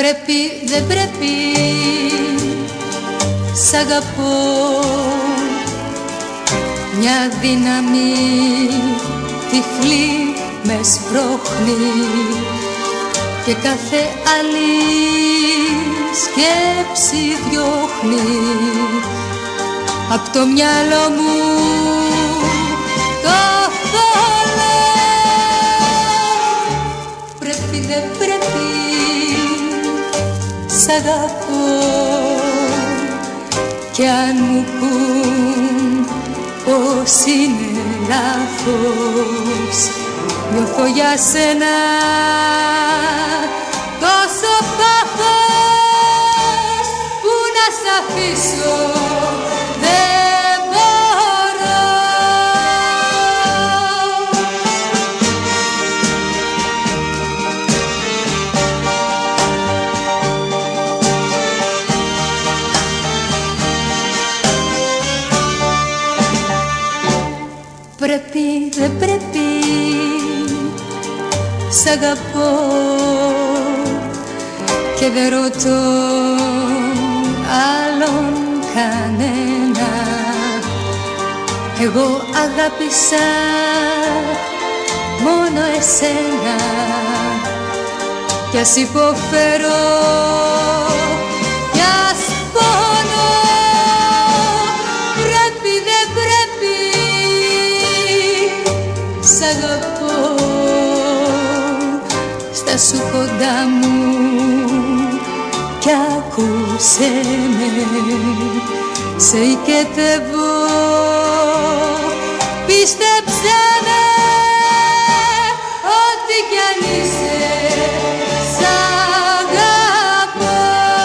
Πρέπει, δεν πρέπει, σ' αγαπώ. Μια δύναμη τυφλή με σπρώχνει και κάθε άλλη σκέψη διώχνει απ' το μυαλό μου το θολό. Πρέπει, δεν πρέπει, σ' αγαπώ. Κι αν μου πουν πως είναι λάθος, νιώθω για σένα τόσο πάθος που να σ' αφήσω δεν μπορώ. Πρέπει, δεν πρέπει, σ' αγαπώ και δεν ρωτώ άλλον κανένα. Εγώ αγάπησα μόνο εσένα κι ας υποφέρω κι ας πονώ. Πρέπει, δεν πρέπει, σ' αγαπώ. Στάσου κοντά μου κι άκουσέ με, σε οικετεύω, πίστεψέ με, ό,τι κι αν είσαι σ' αγαπώ.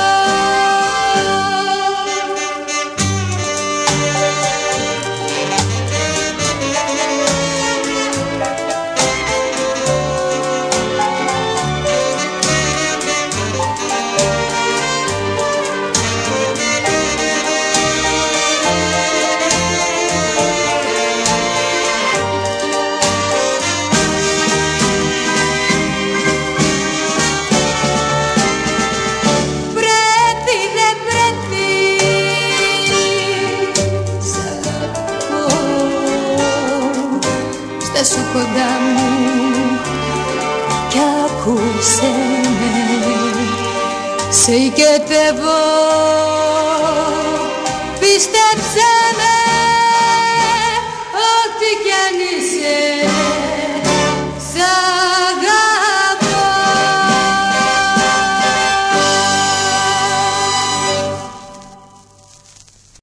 Στάσου κοντά μου κι άκουσέ με, σε οικετεύω, πίστεψέ με.